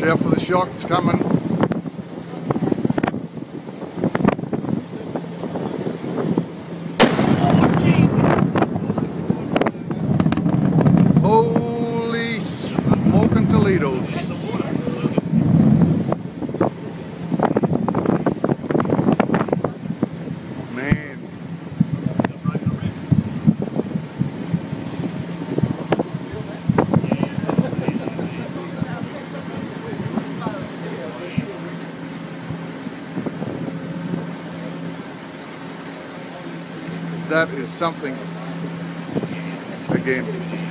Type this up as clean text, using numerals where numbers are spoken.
Watch out for the shock, it's coming. Holy smoking Toledos. Man. That is something, again,